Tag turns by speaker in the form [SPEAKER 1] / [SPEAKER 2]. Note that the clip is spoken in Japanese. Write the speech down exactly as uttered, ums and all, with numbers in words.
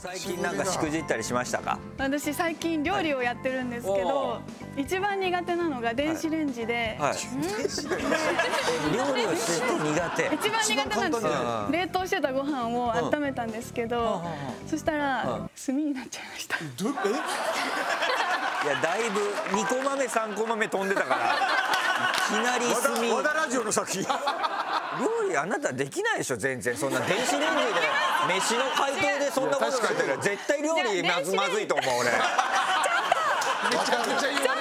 [SPEAKER 1] 最近なんかしくじったりしましたか？
[SPEAKER 2] 私最近料理をやってるんですけど、一番苦手なのが電子レンジで。
[SPEAKER 1] はい。料理をして苦手。
[SPEAKER 2] 一番苦手なんですよ。冷凍してたご飯を温めたんですけど、そしたら炭になっちゃいました。
[SPEAKER 1] え？いやだいぶにこまめさんこまめ飛んでたから。いきなり炭。
[SPEAKER 3] 和田ラジオの作品。
[SPEAKER 1] 料理あなたできないでしょ全然。そんな電子レンジで飯の解凍でそんなことされたら絶対料理まずまずいと思う俺。
[SPEAKER 3] めちゃくちゃ言う。